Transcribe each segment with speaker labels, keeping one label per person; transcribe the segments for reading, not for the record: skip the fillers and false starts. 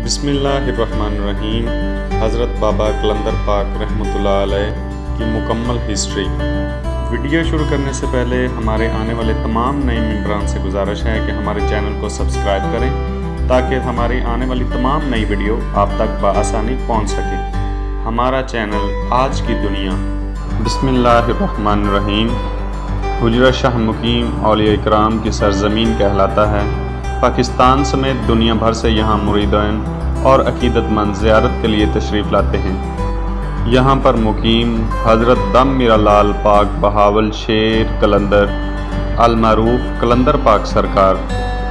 Speaker 1: बिस्मिल्लाहिर्रहमानिर्रहीम। हज़रत बाबा कलंदर पाक रहमतुल्लाह अलैह की मुकम्मल हिस्ट्री। वीडियो शुरू करने से पहले हमारे आने वाले तमाम नए मेंबरान से गुजारिश है कि हमारे चैनल को सब्सक्राइब करें ताकि हमारी आने वाली तमाम नई वीडियो आप तक बआसानी पहुंच सके। हमारा चैनल आज की दुनिया। बिस्मिल्लाहिर्रहमानिर्रहीम। हुजरा शाह मुकीम औलिया इकराम की सरजमीन कहलाता है। पाकिस्तान समेत दुनिया भर से यहाँ मुरीदान और अकीदतमंद ज़ियारत के लिए तशरीफ़ लाते हैं। यहाँ पर मुकीम हज़रत दम मीरा लाल पाक बहावल शेर कलंदर अल-मरूफ कलंदर पाक सरकार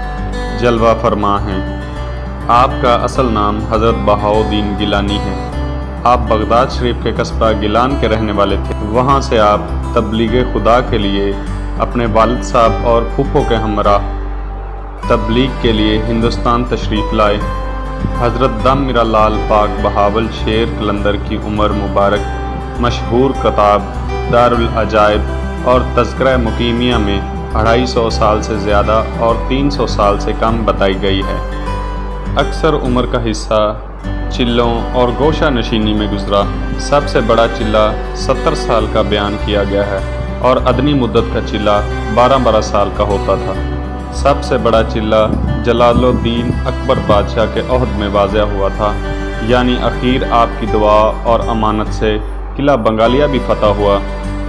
Speaker 1: जलवा फरमा हैं। आपका असल नाम हज़रत बहाउद्दीन गिलानी है। आप बगदाद शरीफ के कस्बा गिलान के रहने वाले थे। वहाँ से आप तबलीग खुदा के लिए अपने वालिद साहब और फूफो के हमरा तबलीग के लिए हिंदुस्तान तशरीफ़ लाए। हज़रत दम मीरा लाल पाक बहावल शेर कलंदर की उम्र मुबारक मशहूर किताब दारुल अजाइब और तज़किरा मुकीमिया में 250 साल से ज़्यादा और 300 साल से कम बताई गई है। अक्सर उम्र का हिस्सा चिल्लों और गोशा नशीनी में गुजरा। सबसे बड़ा चिल्ला 70 साल का बयान किया गया है और अदनी मुद्दत का चिल्ला 12-12 साल का होता था। सबसे बड़ा चिल्ला जलालुद्दीन अकबर बादशाह के अहद में वाज़िया हुआ था, यानी आखिर आपकी दुआ और अमानत से किला बंगालिया भी फतह हुआ,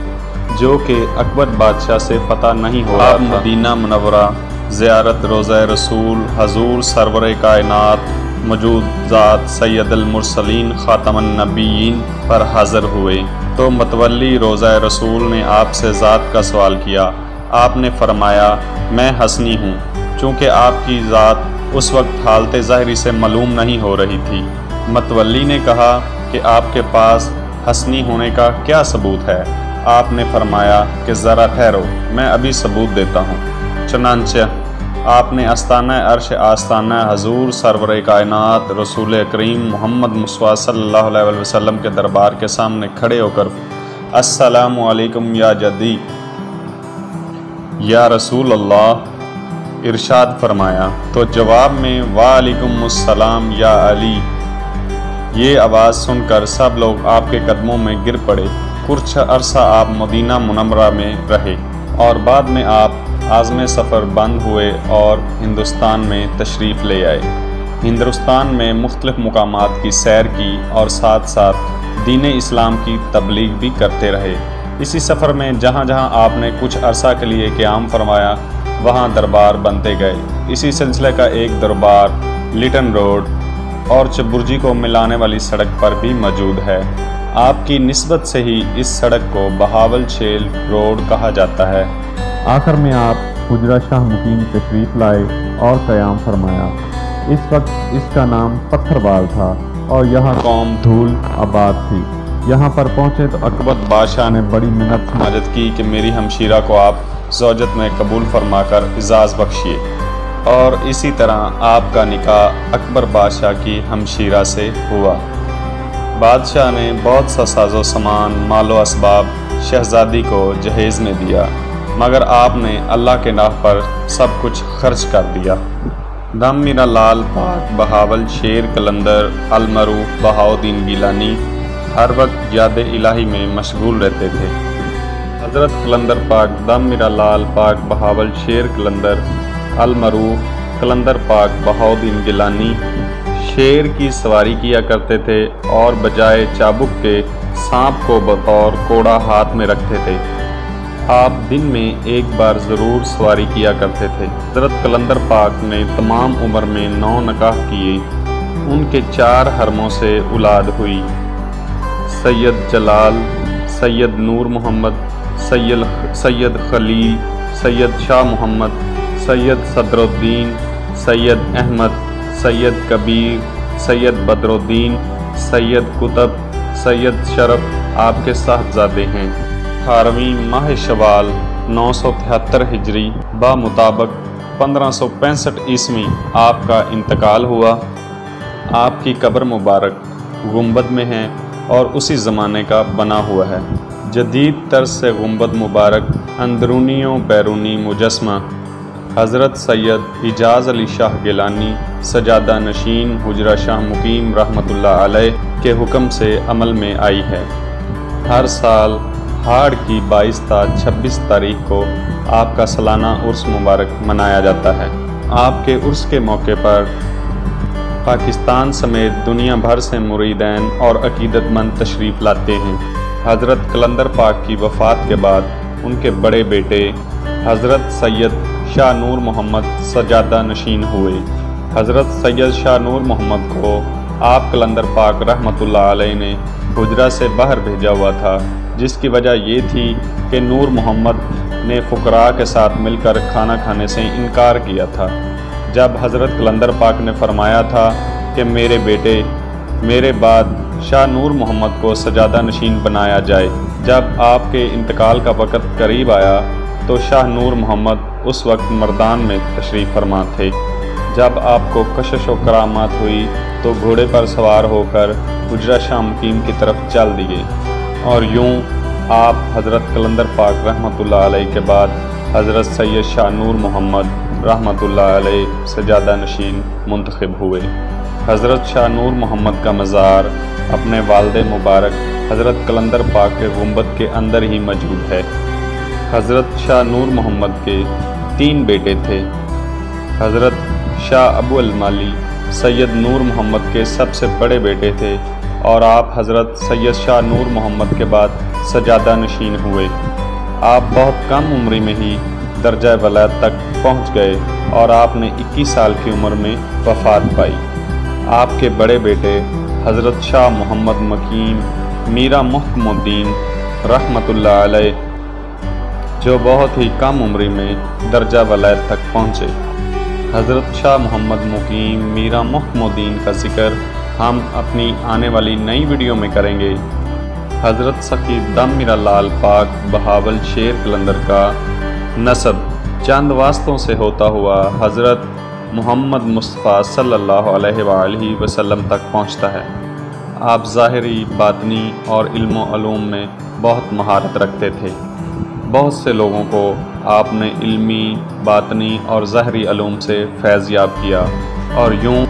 Speaker 1: जो कि अकबर बादशाह से फतह नहीं हुआ। आप मदीना मुनव्वरा ज़ियारत रोज़ा रसूल हजूर सरवर कायनात मौजूद ज़ात सैयदुल मुरसलीन ख़ातमुन नबीयीन पर हाज़िर हुए तो मतवल्ली रोज़ा रसूल ने आपसे ज़ात का सवाल किया। आपने फरमाया, मैं हसनी हूँ, चूँकि आपकी ज़ात उस वक्त हालत ज़ाहिरी से मालूम नहीं हो रही थी। मतवल्ली ने कहा कि आपके पास हसनी होने का क्या सबूत है? आपने फरमाया कि ज़रा ठहरो, मैं अभी सबूत देता हूँ। चनांचे आपने आस्ताना अर्श आस्ताना हजूर सरवर कायनात रसूल करीम मोहम्मद मुस्तफ़ा सल्लल्लाहु अलैहि वसल्लम के दरबार के सामने खड़े होकर अस्सलामु अलैकुम या जद्दी या रसूल अल्लाह इरशाद फरमाया, तो जवाब में वालेकुम अस्सलाम या अली। ये आवाज़ सुनकर सब लोग आपके कदमों में गिर पड़े। कुछ अरसा आप मदीना मुनव्वरा में रहे और बाद में आप आज़म सफ़र बंद हुए और हिंदुस्तान में तशरीफ़ ले आए। हिंदुस्तान में मुख्तलिफ़ मुकामात की सैर की और साथ साथ दीन इस्लाम की तबलीग भी करते रहे। इसी सफ़र में जहाँ जहाँ आपने कुछ अरसा के लिए क़याम फरमाया वहाँ दरबार बनते गए। इसी सिलसिले का एक दरबार लिटन रोड और चबुर्जी को मिलाने वाली सड़क पर भी मौजूद है। आपकी निस्बत से ही इस सड़क को बहावल शेर रोड कहा जाता है। आखिर में आप हुजरा शाह मुकीम तशरीफ़ लाए और क़याम फरमाया। इस वक्त इसका नाम पत्थरबाल था और यहाँ कौम धूल आबाद थी। यहाँ पर पहुँचे तो अकबर बादशाह ने बड़ी मिन्नत समाजत की कि मेरी हमशीरा को आप ज़ौजत में कबूल फरमाकर इजाज़ बख्शिए, और इसी तरह आपका निकाह अकबर बादशाह की हमशीरा से हुआ। बादशाह ने बहुत सा साजो सामान मालो असबाब शहज़ादी को जहेज़ में दिया, मगर आपने अल्लाह के नाह पर सब कुछ खर्च कर दिया। दम मीरा लाल पाक बहावल शेर कलंदर अल-मरूफ बहाउद्दीन गिलानी हर वक्त याद इलाही में मशगूल रहते थे। हज़रत कलंदर पाक दम मीरा लाल पाक बहावल शेर कलंदर अल-मरूफ कलंदर पाक बहाउद्दीन गिलानी शेर की सवारी किया करते थे और बजाय चाबुक के सांप को बतौर कोड़ा हाथ में रखते थे। आप दिन में एक बार ज़रूर सवारी किया करते थे। हज़रत कलंदर पाक ने तमाम उम्र में 9 निकाह किए। उनके 4 हरमों से औलाद हुई। सैयद जलाल, सैयद नूर मोहम्मद, सैयद खलील, सैयद शाह मोहम्मद, सैयद सदरुद्दीन, सैयद अहमद, सैयद कबीर, सैयद बदरुद्दीन, सैयद कुतब, सैयद शरफ आपके साहबजादे हैं। 18वीं माह शवाल 973 हिजरी बा मुताबिक 1565 ईस्वी आपका इंतकाल हुआ। आपकी कब्र मुबारक गुंबद में है और उसी ज़माने का बना हुआ है। जदीद तर्ज से गुंबद मुबारक अंदरूनी व बैरूनी मुजस्मा حضرت سید اعجاز علی شاہ گیلانی سجادہ نشین حجرہ شاہ مقیم رحمۃ اللہ علیہ کے حکم سے عمل میں آئی ہے۔ ہر سال ہاڑ کی 22 تا 26 تاریخ کو آپ کا سالانہ عرس مبارک منایا جاتا ہے۔ آپ کے عرس کے موقع پر پاکستان سمیت دنیا بھر سے مریدین اور عقیدت مند تشریف لاتے ہیں۔ حضرت قلندر پاک کی وفات کے بعد ان کے بڑے بیٹے حضرت سید شاہ نور محمد سجادہ نشین ہوئے۔ حضرت سید شاہ نور محمد کو آپ قلندر پاک رحمۃ اللہ علیہ نے حجرہ سے باہر بھیجا ہوا تھا، جس کی وجہ یہ تھی کہ نور محمد نے فقراء کے ساتھ مل کر کھانا کھانے سے انکار کیا تھا۔ جب حضرت قلندر پاک نے فرمایا تھا کہ میرے بیٹے میرے بعد شاہ نور محمد کو سجادہ نشین بنایا جائے، جب آپ کے انتقال کا وقت قریب آیا تو شاہ نور محمد اس وقت مردان میں تشریف فرما تھے۔ جب آپ کو کشش و کرامات ہوئی تو گھوڑے پر سوار ہو کر حجرہ شاہ مقیم کی طرف چل دیے، اور یوں آپ حضرت قلندر پاک رحمۃ اللہ علیہ کے بعد حضرت سید شاہ نور محمد رحمۃ اللہ علیہ سجادہ نشین منتخب ہوئے۔ حضرت شاہ نور محمد کا مزار اپنے والد مبارک حضرت قلندر پاک کے گنبد کے اندر ہی موجود ہے۔ حضرت شاہ نور محمد کے 3 بیٹے تھے۔ حضرت شاہ ابو المالی سید نور محمد کے سب سے بڑے بیٹے تھے، اور آپ حضرت سید شاہ نور محمد کے بعد سجادہ نشین ہوئے۔ آپ بہت کم عمری میں ہی درجہ ولایت تک پہنچ گئے اور آپ نے 21 سال کی عمر میں وفات پائی۔ آپ کے بڑے بیٹے حضرت شاہ محمد مکیم میرا محکم الدین رحمۃ اللہ علیہ، جو بہت ہی کم عمری میں درجہ ولایت تک پہنچے۔ حضرت شاہ محمد مقیم میرا محکم الدین کا ذکر ہم اپنی آنے والی نئی ویڈیو میں کریں گے۔ حضرت سخی دم میرا لال پاک بہاول شیر قلندر کا نسب چند واسطوں سے ہوتا ہوا حضرت محمد مصطفیٰ صلی اللہ علیہ وآلہ وسلم تک پہنچتا ہے۔ آپ ظاہری، باطنی اور علم و علوم میں بہت مہارت رکھتے تھے۔ بہت سے لوگوں کو آپ نے علمی، باطنی اور ظاہری علوم سے فیض یاب کیا، اور یوں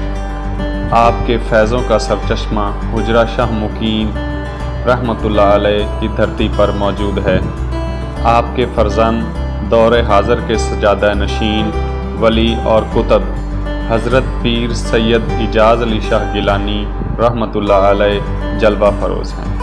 Speaker 1: آپ کے فیضوں کا سرچشمہ حجرہ شاہ مقیم رحمۃ اللہ علیہ کی دھرتی پر موجود ہے۔ آپ کے فرزند دور حاضر کے سجادہ نشین ولی اور کتب حضرت پیر سید اعجاز علی شاہ گیلانی رحمۃ اللہ علیہ جلوہ فروز ہیں۔